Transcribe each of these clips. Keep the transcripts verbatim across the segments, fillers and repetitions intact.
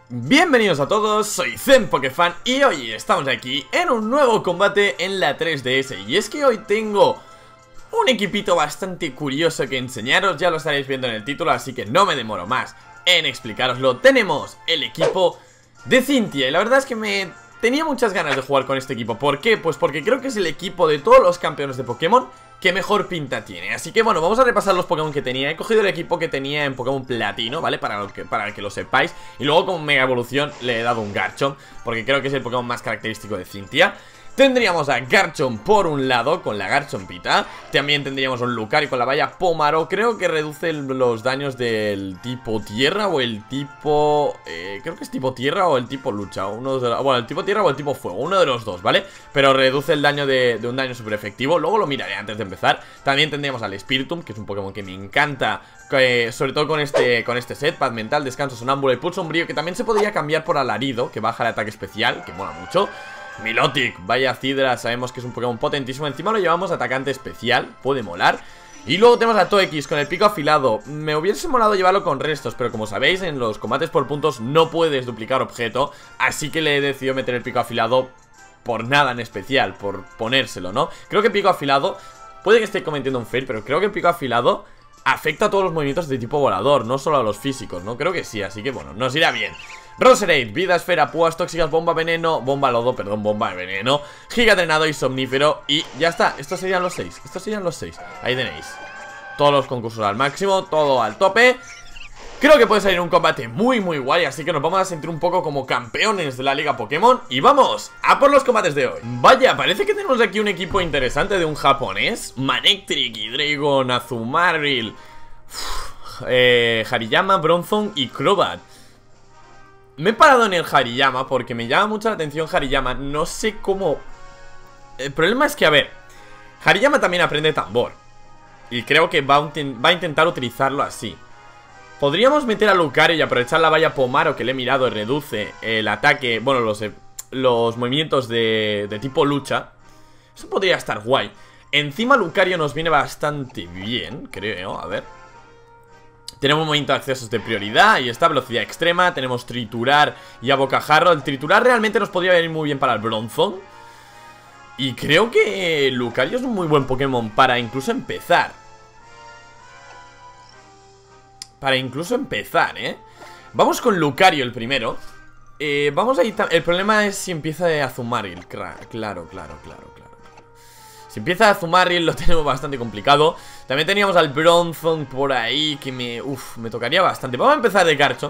Bienvenidos a todos, soy Zen Pokefan y hoy estamos aquí en un nuevo combate en la tres D S. Y es que hoy tengo un equipito bastante curioso que enseñaros, ya lo estaréis viendo en el título, así que no me demoro más en explicároslo. Tenemos el equipo de Cynthia y la verdad es que me tenía muchas ganas de jugar con este equipo. ¿Por qué? Pues porque creo que es el equipo de todos los campeones de Pokémon que mejor pinta tiene. Así que bueno, vamos a repasar los Pokémon que tenía. He cogido el equipo que tenía en Pokémon Platino, ¿vale? Para, lo que, para que lo sepáis. Y luego con Mega Evolución le he dado un Garchomp, porque creo que es el Pokémon más característico de Cynthia. Tendríamos a Garchomp por un lado, con la Garchompita. También tendríamos un Lucario con la valla Pómaro. Creo que reduce el, los daños del tipo tierra o el tipo... Eh, creo que es tipo tierra o el tipo lucha. Uno de, bueno, el tipo tierra o el tipo fuego, uno de los dos, ¿vale? Pero reduce el daño de, de un daño super efectivo. Luego lo miraré antes de empezar. También tendríamos al Spiritomb, que es un Pokémon que me encanta, eh, sobre todo con este, con este set. Paz Mental, Descanso, Sonámbulo y Pulso Umbrío, que también se podría cambiar por Alarido, que baja el ataque especial, que mola mucho. Milotic, vaya Cidra, sabemos que es un Pokémon potentísimo. Encima lo llevamos atacante especial, puede molar. Y luego tenemos a Toex con el pico afilado. Me hubiese molado llevarlo con restos, pero como sabéis, en los combates por puntos no puedes duplicar objeto. Así que le he decidido meter el pico afilado por nada en especial, por ponérselo, ¿no? Creo que el pico afilado, puede que esté cometiendo un fail, pero creo que el pico afilado afecta a todos los movimientos de tipo volador, no solo a los físicos, ¿no? Creo que sí, así que bueno, nos irá bien. Roserade, vida esfera, púas tóxicas, bomba veneno, bomba lodo, perdón, bomba de veneno, giga drenado y somnífero. Y ya está, estos serían los seis, estos serían los seis. Ahí tenéis todos los concursos al máximo, todo al tope. Creo que puede salir un combate muy muy guay, así que nos vamos a sentir un poco como campeones de la liga Pokémon. Y vamos a por los combates de hoy. Vaya, parece que tenemos aquí un equipo interesante de un japonés. Manectric, Hydreigon, Azumarill, eh, Hariyama, Bronzong y Crobat. Me he parado en el Hariyama porque me llama mucho la atención Hariyama. No sé cómo... El problema es que, a ver, Hariyama también aprende tambor y creo que va a, va a intentar utilizarlo así. Podríamos meter a Lucario y aprovechar la valla Pómaro que le he mirado y reduce el ataque, bueno, los, los movimientos de, de tipo lucha. Eso podría estar guay. Encima Lucario nos viene bastante bien, creo, a ver. Tenemos un movimiento de accesos de prioridad y esta velocidad extrema. Tenemos triturar y abocajarro. El triturar realmente nos podría venir muy bien para el Bronzong. Y creo que Lucario es un muy buen Pokémon para incluso empezar. Para incluso empezar, ¿eh? Vamos con Lucario el primero. eh, Vamos a ir... El problema es si empieza a Azumarill. Claro, claro, claro, claro, claro. Si empieza a Azumarill lo tenemos bastante complicado. También teníamos al Bronzong por ahí que me... Uf, me tocaría bastante. Vamos a empezar de Garchomp.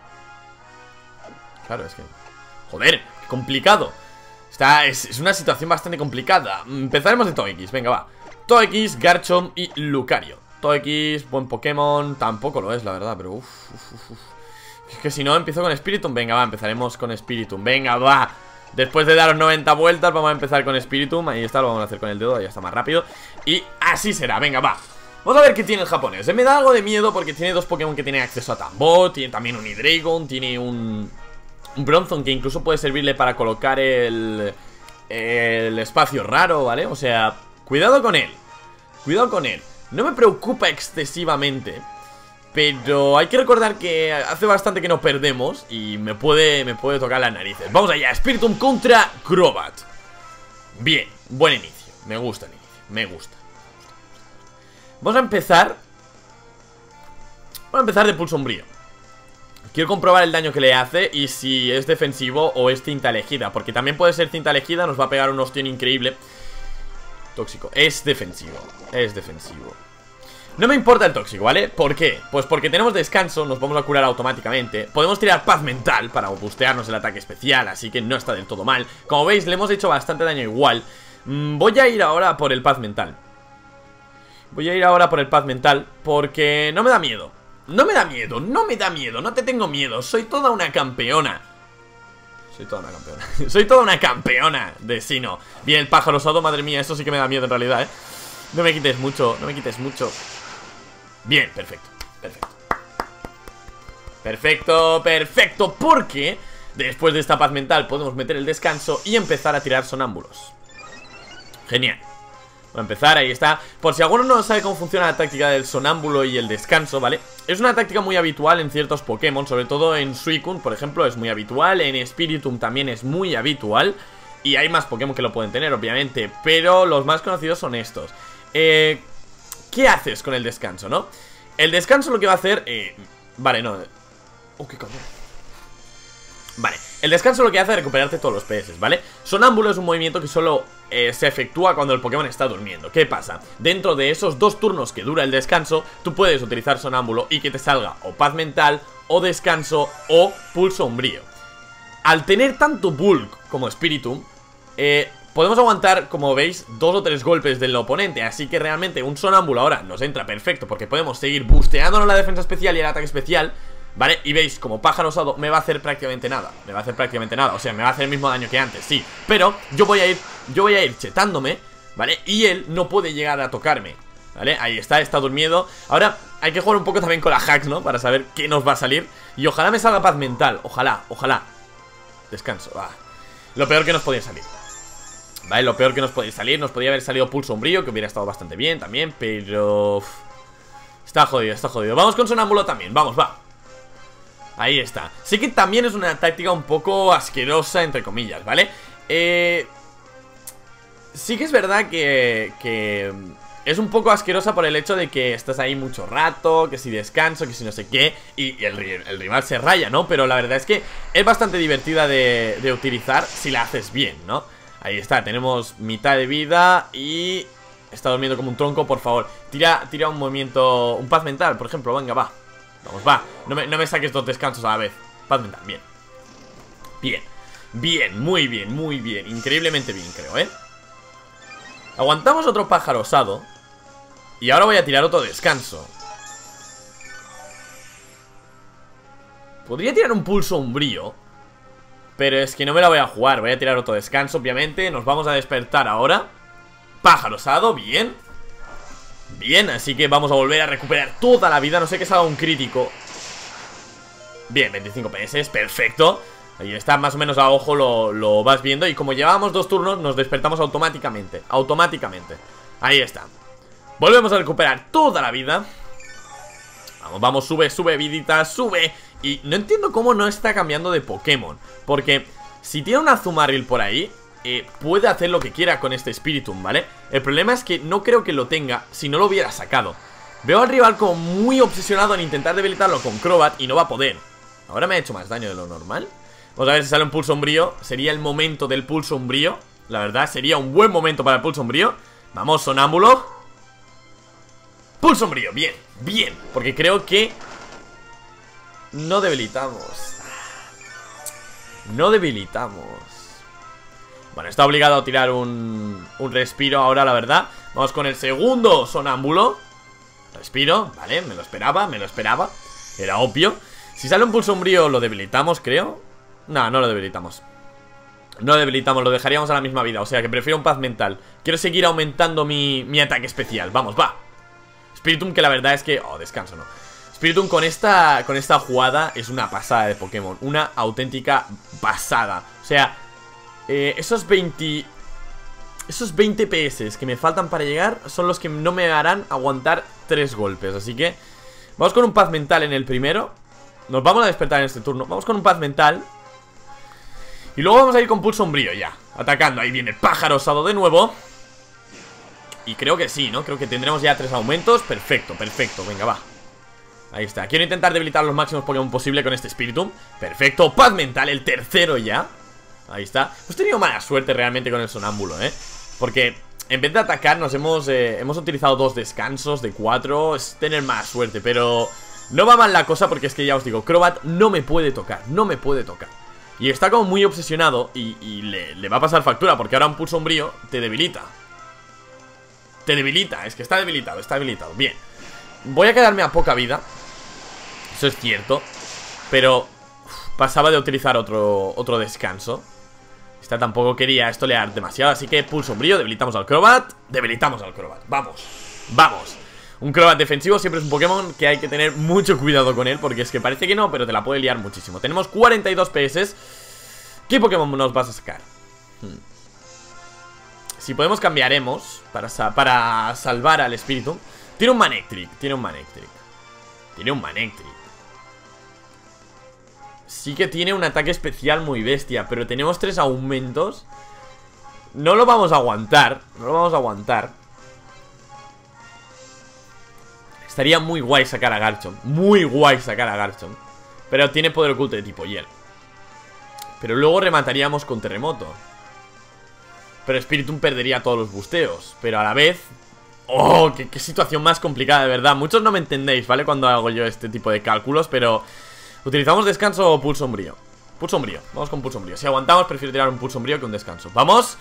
Claro, es que... Joder, qué complicado. Está, es, es una situación bastante complicada. Empezaremos de Toex, venga, va. Toex, Garchomp y Lucario. Toex, buen Pokémon. Tampoco lo es, la verdad, pero uf, uf, uf, uf. Es que si no, empiezo con Spiritomb. Venga, va, empezaremos con Spiritomb. Venga, va. Después de daros noventa vueltas, vamos a empezar con Spiritomb. Ahí está, lo vamos a hacer con el dedo, ya está más rápido. Y así será, venga, va. Vamos a ver qué tiene el japonés. Me da algo de miedo porque tiene dos Pokémon que tienen acceso a tambor. Tiene también un Hydreigon, tiene un... Un Bronzong que incluso puede servirle para colocar el... El espacio raro, ¿vale? O sea, cuidado con él. Cuidado con él. No me preocupa excesivamente, pero hay que recordar que hace bastante que no perdemos y me puede, me puede tocar las narices. Vamos allá, Spiritomb contra Crobat. Bien, buen inicio. Me gusta el inicio, me gusta. Vamos a empezar. Vamos a empezar de Pulso Umbrío. Quiero comprobar el daño que le hace y si es defensivo o es cinta elegida, porque también puede ser cinta elegida, nos va a pegar un ostión increíble. Tóxico, es defensivo, es defensivo. No me importa el tóxico, ¿vale? ¿Por qué? Pues porque tenemos descanso, nos vamos a curar automáticamente. Podemos tirar paz mental para bustearnos el ataque especial, así que no está del todo mal. Como veis, le hemos hecho bastante daño igual. mm, Voy a ir ahora por el paz mental. Voy a ir ahora por el paz mental porque no me da miedo. No me da miedo, no me da miedo, no te tengo miedo. Soy toda una campeona. Soy toda una campeona. Soy toda una campeona de Sino. Bien, el pájaro osado, madre mía, eso sí que me da miedo en realidad, ¿eh? No me quites mucho, no me quites mucho. Bien, perfecto, perfecto. Perfecto, perfecto, porque después de esta paz mental podemos meter el descanso y empezar a tirar sonámbulos. Genial. Voy a empezar, ahí está. Por si alguno no sabe cómo funciona la táctica del sonámbulo y el descanso, ¿vale? Es una táctica muy habitual en ciertos Pokémon, sobre todo en Suicune, por ejemplo, es muy habitual. En Spiritomb también es muy habitual. Y hay más Pokémon que lo pueden tener, obviamente, pero los más conocidos son estos. Eh, ¿Qué haces con el descanso, no? El descanso lo que va a hacer... Eh, vale, no... Oh, qué cabrón. Vale, el descanso lo que hace es recuperarte todos los P S, ¿vale? Sonámbulo es un movimiento que solo eh, se efectúa cuando el Pokémon está durmiendo. ¿Qué pasa? Dentro de esos dos turnos que dura el descanso, tú puedes utilizar Sonámbulo y que te salga o Paz Mental, o Descanso, o Pulso Umbrío. Al tener tanto Bulk como Spiritomb, eh, podemos aguantar, como veis, dos o tres golpes del oponente. Así que realmente un Sonámbulo ahora nos entra perfecto, porque podemos seguir boosteándonos la defensa especial y el ataque especial, ¿vale? Y veis, como pájaro osado me va a hacer prácticamente nada. Me va a hacer prácticamente nada, o sea, me va a hacer el mismo daño que antes, sí. Pero yo voy a ir, yo voy a ir chetándome, ¿vale? Y él no puede llegar a tocarme, ¿vale? Ahí está, está durmiendo. Ahora hay que jugar un poco también con la hacks, ¿no? Para saber qué nos va a salir. Y ojalá me salga Paz Mental, ojalá, ojalá. Descanso, va. Lo peor que nos podía salir, ¿vale? Lo peor que nos podía salir, nos podía haber salido Pulso Umbrío, que hubiera estado bastante bien también, pero... Uf, está jodido, está jodido. Vamos con Sonámbulo también, vamos, va. Ahí está. Sí que también es una táctica un poco asquerosa, entre comillas, ¿vale? Eh... Sí que es verdad que... que... es un poco asquerosa por el hecho de que estás ahí mucho rato, que si descanso, que si no sé qué, y el, el rival se raya, ¿no? Pero la verdad es que es bastante divertida de, de utilizar si la haces bien, ¿no? Ahí está, tenemos mitad de vida y... está durmiendo como un tronco, por favor. Tira, tira un movimiento, un Paz Mental, por ejemplo, venga, va. Vamos, va, no me, no me saques dos descansos a la vez. Paz Mental, bien. Bien, bien, muy bien, muy bien. Increíblemente bien, creo, ¿eh? Aguantamos otro pájaro osado. Y ahora voy a tirar otro descanso. Podría tirar un Pulso Umbrío, pero es que no me la voy a jugar. Voy a tirar otro descanso, obviamente. Nos vamos a despertar ahora. Pájaro osado, bien. Bien, así que vamos a volver a recuperar toda la vida. No sé que salga un crítico. Bien, veinticinco P S, perfecto. Ahí está, más o menos a ojo lo, lo vas viendo. Y como llevábamos dos turnos, nos despertamos automáticamente. Automáticamente, ahí está. Volvemos a recuperar toda la vida. Vamos, vamos, sube, sube, vidita, sube. Y no entiendo cómo no está cambiando de Pokémon, porque si tiene un Azumarill por ahí, eh, puede hacer lo que quiera con este Spiritomb, ¿vale? El problema es que no creo que lo tenga si no lo hubiera sacado. Veo al rival como muy obsesionado en intentar debilitarlo con Crobat y no va a poder. Ahora me ha hecho más daño de lo normal. Vamos a ver si sale un Pulso Umbrío. Sería el momento del Pulso Umbrío. La verdad, sería un buen momento para el Pulso Umbrío. Vamos, Sonámbulo. Pulso Umbrío, bien, bien. Porque creo que no debilitamos. No debilitamos. Bueno, está obligado a tirar un, un respiro ahora, la verdad. Vamos con el segundo Sonámbulo. Respiro, vale, me lo esperaba, me lo esperaba. Era obvio. Si sale un Pulso Umbrío lo debilitamos, creo. No, no lo debilitamos. No lo debilitamos, lo dejaríamos a la misma vida. O sea que prefiero un Paz Mental. Quiero seguir aumentando mi, mi ataque especial. Vamos, va. Spiritomb, que la verdad es que... Oh, descanso, no. Spiritomb con esta, con esta jugada es una pasada de Pokémon. Una auténtica pasada. O sea, eh, esos veinte... Esos veinte P S que me faltan para llegar son los que no me harán aguantar tres golpes. Así que vamos con un Paz Mental en el primero. Nos vamos a despertar en este turno. Vamos con un Paz Mental. Y luego vamos a ir con Pulso Umbrío ya. Atacando, ahí viene el pájaro osado de nuevo. Y creo que sí, ¿no? Creo que tendremos ya tres aumentos. Perfecto, perfecto, venga, va. Ahí está, quiero intentar debilitar los máximos Pokémon posible con este Spiritomb. Perfecto, Paz Mental, el tercero ya. Ahí está. Hemos tenido mala suerte realmente con el Sonámbulo, ¿eh? Porque en vez de atacar nos hemos, eh, hemos utilizado dos descansos de cuatro. Es tener mala suerte, pero no va mal la cosa porque es que ya os digo, Crobat no me puede tocar, no me puede tocar. Y está como muy obsesionado y, y le, le va a pasar factura porque ahora un Pulso Umbrío te debilita. Te debilita, es que está debilitado, está debilitado. Bien, voy a quedarme a poca vida. Eso es cierto. Pero uf, pasaba de utilizar otro, otro descanso. Esta tampoco quería estolear demasiado. Así que Pulso Umbrío, debilitamos al Crobat. Debilitamos al Crobat, vamos, vamos. Un Crobat defensivo siempre es un Pokémon que hay que tener mucho cuidado con él, porque es que parece que no, pero te la puede liar muchísimo. Tenemos cuarenta y dos P S. ¿Qué Pokémon nos vas a sacar? Hmm. Si podemos cambiaremos para, sa para salvar al espíritu. Tiene un Manectric, tiene un Manectric Tiene un Manectric Sí que tiene un ataque especial muy bestia, pero tenemos tres aumentos. No lo vamos a aguantar. No lo vamos a aguantar. Estaría muy guay sacar a Garchomp. Muy guay sacar a Garchomp. Pero tiene poder oculto de tipo hielo. Pero luego remataríamos con terremoto. Pero Spiritomb perdería todos los busteos. Pero a la vez... ¡Oh! Qué, qué situación más complicada, de verdad! Muchos no me entendéis, ¿vale? Cuando hago yo este tipo de cálculos, pero... ¿Utilizamos descanso o pulso sombrío? Pulso sombrío, vamos con pulso sombrío. Si aguantamos, prefiero tirar un pulso sombrío que un descanso. ¡Vamos!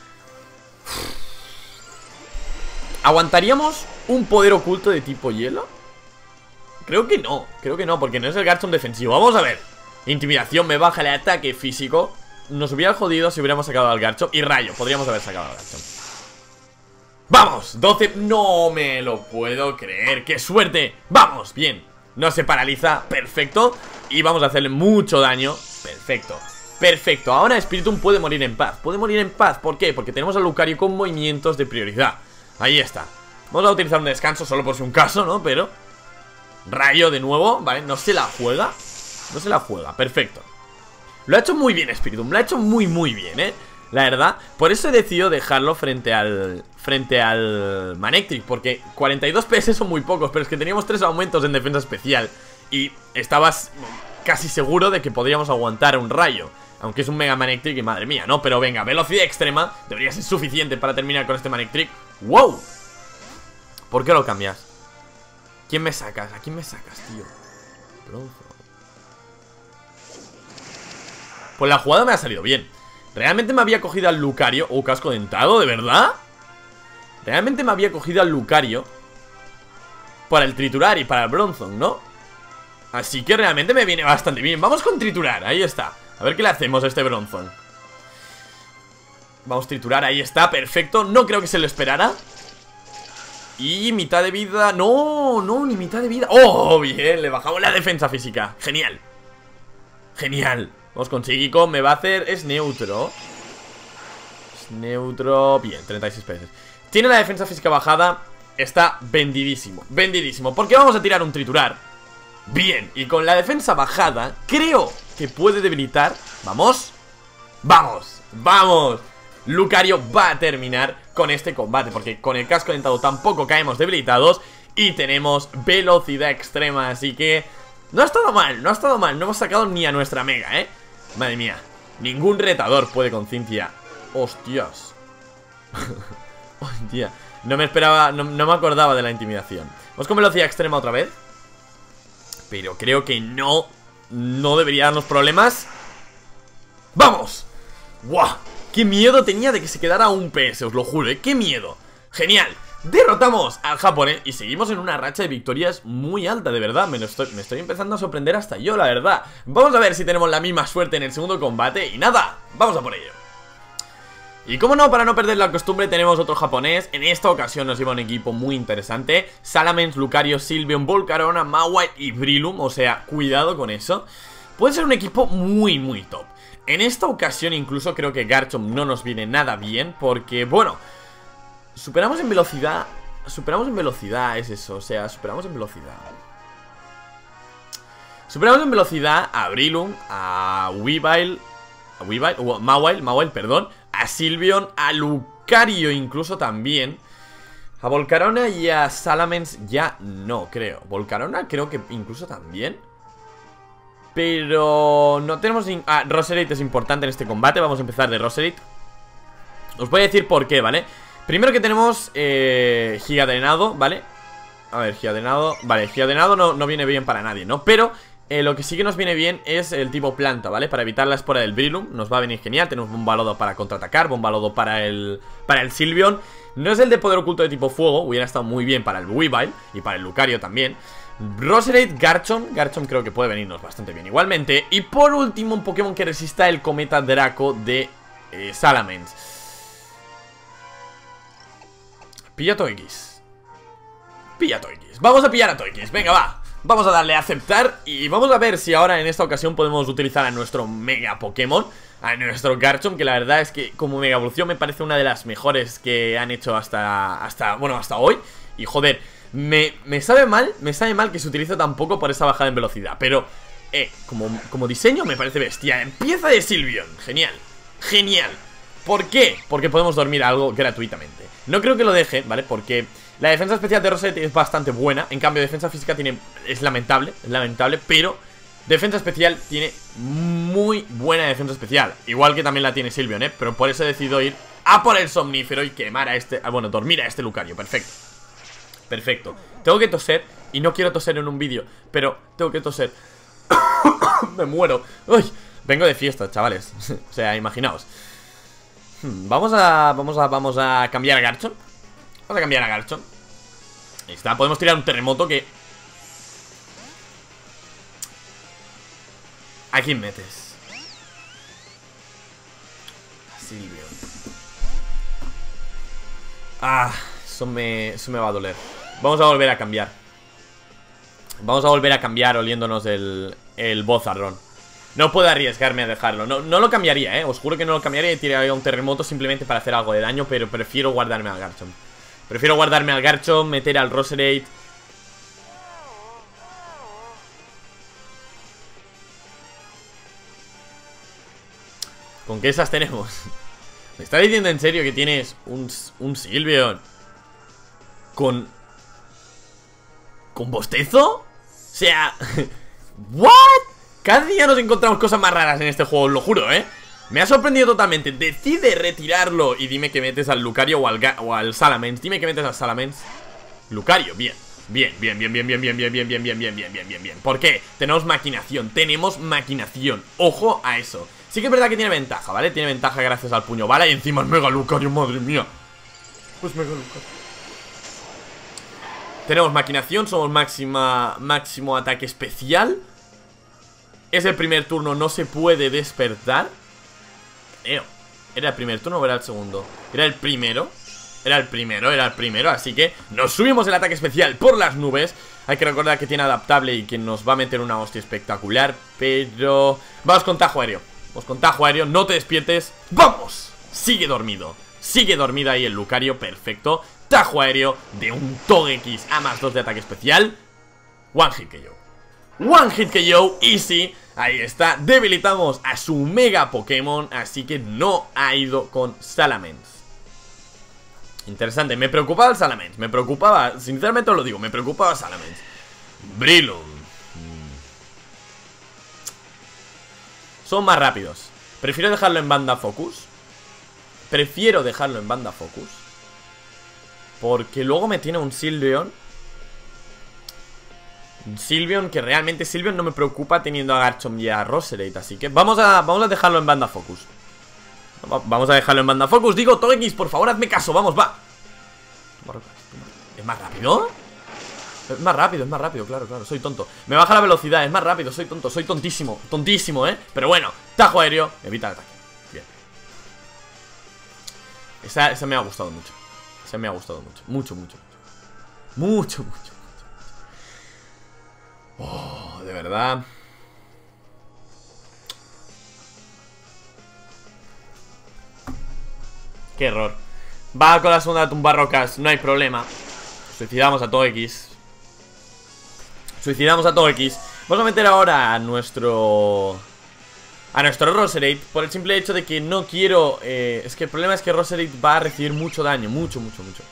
¿Aguantaríamos un poder oculto de tipo hielo? Creo que no, creo que no, porque no es el Garchomp defensivo. Vamos a ver. Intimidación me baja el ataque físico. Nos hubiera jodido si hubiéramos sacado al Garchomp. Y rayo, podríamos haber sacado al Garchomp. ¡Vamos! doce, no me lo puedo creer. ¡Qué suerte! ¡Vamos! Bien, no se paraliza, perfecto. Y vamos a hacerle mucho daño. Perfecto, perfecto. Ahora Spiritomb puede morir en paz. Puede morir en paz, ¿por qué? Porque tenemos a Lucario con movimientos de prioridad. Ahí está. Vamos a utilizar un descanso solo por si un caso, ¿no? Pero... rayo de nuevo, ¿vale? No se la juega. No se la juega, perfecto. Lo ha hecho muy bien Spiritomb, lo ha hecho muy muy bien, ¿eh? La verdad, por eso he decidido dejarlo frente al... frente al Manectric, porque cuarenta y dos P S son muy pocos, pero es que teníamos tres aumentos en defensa especial y estabas casi seguro de que podríamos aguantar un rayo, aunque es un Mega Manectric y madre mía, ¿no? Pero venga, velocidad extrema debería ser suficiente para terminar con este Manectric. ¡Wow! ¿Por qué lo cambias? ¿Quién me sacas? ¿A quién me sacas, tío? Bronzo. Pues la jugada me ha salido bien. Realmente me había cogido al Lucario. Oh, casco dentado, ¿de verdad? Realmente me había cogido al Lucario para el triturar y para el Bronzong, ¿no? Así que realmente me viene bastante bien. Vamos con triturar, ahí está. A ver qué le hacemos a este Bronzong. Vamos a triturar, ahí está, perfecto. No creo que se lo esperara. Y mitad de vida. No, no, ni mitad de vida. Oh, bien, le bajamos la defensa física. Genial. Genial. Vamos con psíquico, me va a hacer... es neutro. Es neutro... bien, treinta y seis P S. Tiene la defensa física bajada. Está vendidísimo, vendidísimo. Porque vamos a tirar un triturar. Bien, y con la defensa bajada creo que puede debilitar. Vamos. Vamos, vamos. Lucario va a terminar con este combate, porque con el casco dentado tampoco caemos debilitados. Y tenemos velocidad extrema, así que... no ha estado mal, no ha estado mal. No hemos sacado ni a nuestra Mega, ¿eh? Madre mía, ningún retador puede con Cynthia. Hostias. Hostia, no me esperaba, no, no me acordaba de la intimidación. Vamos con velocidad extrema otra vez. Pero creo que no, no debería darnos problemas. ¡Vamos! ¡Guau! ¡Qué miedo tenía de que se quedara a un P S! Os lo juro, ¿eh? ¡Qué miedo! ¡Genial! Derrotamos al japonés y seguimos en una racha de victorias muy alta, de verdad. Me, lo estoy, me estoy empezando a sorprender hasta yo, la verdad. Vamos a ver si tenemos la misma suerte en el segundo combate. Y nada, vamos a por ello. Y como no, para no perder la costumbre, tenemos otro japonés. En esta ocasión nos lleva un equipo muy interesante. Salamence, Lucario, Sylveon, Volcarona, Mawile y Breloom. O sea, cuidado con eso. Puede ser un equipo muy, muy top. En esta ocasión incluso creo que Garchomp no nos viene nada bien, porque, bueno, superamos en velocidad. Superamos en velocidad, es eso. O sea, superamos en velocidad. Superamos en velocidad a Breloom, a Weavile, a Weavile, o Mawile, Mawile, perdón, a Sylveon, a Lucario incluso también. A Volcarona y a Salamence ya no, creo. Volcarona creo que incluso también. Pero no tenemos... Ah, Roserade es importante en este combate. Vamos a empezar de Roserade. Os voy a decir por qué, ¿vale? Primero que tenemos eh, Gigadrenado, ¿vale? A ver, Gigadrenado... Vale, Gigadrenado no, no viene bien para nadie, ¿no? Pero eh, lo que sí que nos viene bien es el tipo planta, ¿vale? Para evitar la espora del Breloom. Nos va a venir genial. Tenemos Bomba Lodo para contraatacar, Bomba Lodo para el, para el Sylveon. No es el de poder oculto de tipo fuego. Hubiera estado muy bien para el Weavile y para el Lucario también. Roserade, Garchomp. Garchomp creo que puede venirnos bastante bien igualmente. Y por último, un Pokémon que resista el Cometa Draco de eh, Salamence. Pilla Togekiss. Pilla Togekiss. Vamos a pillar a Togekiss. Venga, va. Vamos a darle a aceptar y vamos a ver si ahora en esta ocasión podemos utilizar a nuestro Mega Pokémon, a nuestro Garchomp, que la verdad es que como Mega Evolución me parece una de las mejores que han hecho hasta, hasta bueno, hasta hoy. Y joder, me, me sabe mal, me sabe mal que se utilice tan poco por esa bajada en velocidad, pero eh, como, como diseño me parece bestia. Empieza de Sylveon, genial, genial. ¿Por qué? Porque podemos dormir algo gratuitamente. No creo que lo deje, ¿vale? Porque la defensa especial de Rosetti es bastante buena. En cambio, defensa física tiene es lamentable, es lamentable, pero defensa especial tiene muy buena defensa especial. Igual que también la tiene Sylveon, ¿eh? Pero por eso he decidido ir a por el somnífero y quemar a este... Bueno, dormir a este Lucario, perfecto. Perfecto. Tengo que toser y no quiero toser en un vídeo, pero tengo que toser. Me muero. Uy, vengo de fiesta, chavales. O sea, imaginaos. Hmm, vamos a... Vamos a... Vamos a cambiar a Garchomp. Vamos a cambiar a Garchomp. Ahí está, podemos tirar un terremoto que... ¿A quién metes? A Sylveon. Ah, eso me, eso me va a doler. Vamos a volver a cambiar. Vamos a volver a cambiar oliéndonos el, el Bozarrón. No puedo arriesgarme a dejarlo. No, no lo cambiaría, eh. Os juro que no lo cambiaría y tiraría un terremoto simplemente para hacer algo de daño. Pero prefiero guardarme al Garchomp. Prefiero guardarme al Garchomp, meter al Roserade. ¿Con qué esas tenemos? ¿Me está diciendo en serio que tienes un, un Sylveon con... ¿Con bostezo? O sea... ¿What? Cada día nos encontramos cosas más raras en este juego, os lo juro, ¿eh? Me ha sorprendido totalmente. Decide retirarlo y dime que metes al Lucario o al, o al Salamence. Dime que metes al Salamence. Lucario, bien. Bien, bien, bien, bien, bien, bien, bien, bien, bien, bien, bien, bien, bien, bien, bien. ¿Por qué? Tenemos maquinación, tenemos maquinación. Ojo a eso. Sí que es verdad que tiene ventaja, ¿vale? Tiene ventaja gracias al puño bala y encima es Mega Lucario, madre mía. Pues Mega Lucario. Tenemos maquinación, somos máxima, máximo ataque especial. Es el primer turno, no se puede despertar. Creo. ¿Era el primer turno o era el segundo? Era el primero. Era el primero, era el primero. Así que nos subimos el ataque especial por las nubes. Hay que recordar que tiene adaptable y que nos va a meter una hostia espectacular. Pero... vamos con tajo aéreo. Vamos con tajo aéreo, no te despiertes. ¡Vamos! Sigue dormido. Sigue dormido ahí el Lucario, perfecto. Tajo aéreo de un Togekiss a más dos de ataque especial. One hit K O. One hit K O, easy. Ahí está, debilitamos a su Mega Pokémon. Así que no ha ido con Salamence. Interesante, me preocupaba el Salamence. Me preocupaba, sinceramente os lo digo, me preocupaba Salamence. Breloom. Son más rápidos. Prefiero dejarlo en banda focus. Prefiero dejarlo en banda focus. Porque luego me tiene un Sylveon. Un Sylveon que realmente Sylveon no me preocupa teniendo a Garchomp y a Roserade. Así que vamos a, vamos a dejarlo en banda focus. Vamos a dejarlo en banda focus. Digo, Togekiss, por favor, hazme caso. Vamos, va. ¿Es más rápido? Es más rápido, es más rápido, claro, claro, soy tonto. Me baja la velocidad, es más rápido, soy tonto, soy tontísimo. Tontísimo, ¿eh? Pero bueno, tajo aéreo, evita el ataque. Bien. Esa, esa me ha gustado mucho. Esa me ha gustado mucho, mucho, mucho, mucho. Mucho, mucho, mucho. Oh, de verdad. Qué error. Va con la segunda de tumbar rocas, no hay problema. Suicidamos a Togekiss. Suicidamos a Togekiss. Vamos a meter ahora a nuestro... A nuestro Roserade. Por el simple hecho de que no quiero eh, es que el problema es que Roserade va a recibir mucho daño. Mucho, mucho, mucho.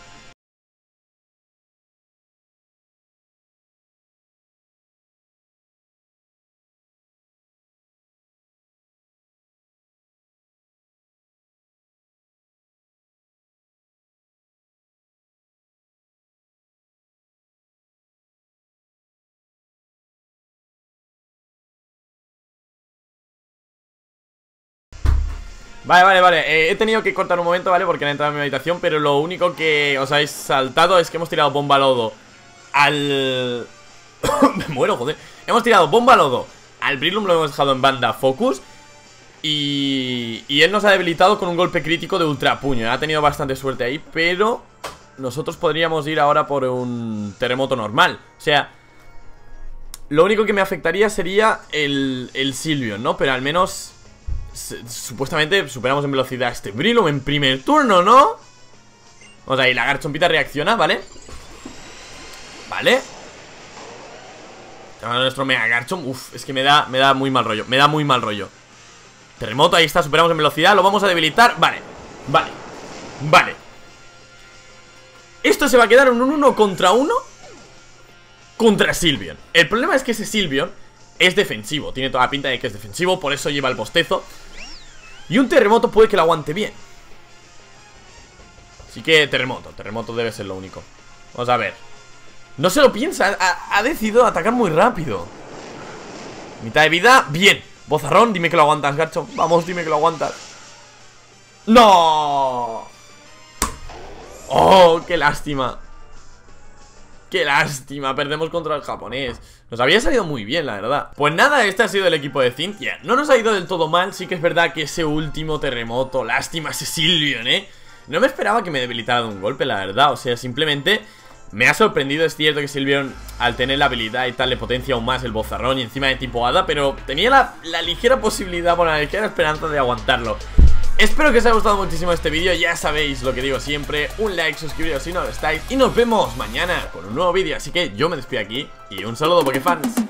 Vale, vale, vale, eh, he tenido que cortar un momento, ¿vale? Porque han entrado en mi habitación. Pero lo único que os habéis saltado es que hemos tirado bomba lodo al... Me muero, joder. Hemos tirado bomba lodo al Breloom, lo hemos dejado en banda focus. Y... y él nos ha debilitado con un golpe crítico de ultra puño. Ha tenido bastante suerte ahí, pero nosotros podríamos ir ahora por un terremoto normal. O sea, lo único que me afectaría sería el, el Sylveon, ¿no? Pero al menos se, supuestamente superamos en velocidad a este Breloom en primer turno, ¿no? O sea, y la Garchompita reacciona, ¿vale? Vale. Tenemos nuestro Mega Garchomp. Uf, es que me da, me da muy mal rollo. Me da muy mal rollo. Terremoto, ahí está, superamos en velocidad. Lo vamos a debilitar, vale, vale, vale. Esto se va a quedar en un uno contra uno contra Sylveon. El problema es que ese Sylveon es defensivo, tiene toda la pinta de que es defensivo, por eso lleva el bostezo. Y un terremoto puede que lo aguante bien. Así que terremoto, terremoto debe ser lo único. Vamos a ver. No se lo piensa, ha, ha decidido atacar muy rápido. Mitad de vida, bien. Bozarrón, dime que lo aguantas, Garchomp. Vamos, dime que lo aguantas. ¡No! ¡Oh, qué lástima! ¡Qué lástima! Perdemos contra el japonés. Nos había salido muy bien, la verdad. Pues nada, este ha sido el equipo de Cynthia. No nos ha ido del todo mal. Sí que es verdad que ese último terremoto, lástima ese Sylveon, ¿eh? No me esperaba que me debilitara de un golpe, la verdad. O sea, simplemente me ha sorprendido. Es cierto que Sylveon, al tener la habilidad y tal, le potencia aún más el bozarrón y encima de tipo hada, pero tenía la, la ligera posibilidad, bueno, la ligera esperanza de aguantarlo. Espero que os haya gustado muchísimo este vídeo. Ya sabéis lo que digo siempre, un like, suscribiros si no lo estáis, y nos vemos mañana con un nuevo vídeo. Así que yo me despido aquí y un saludo, Pokéfans.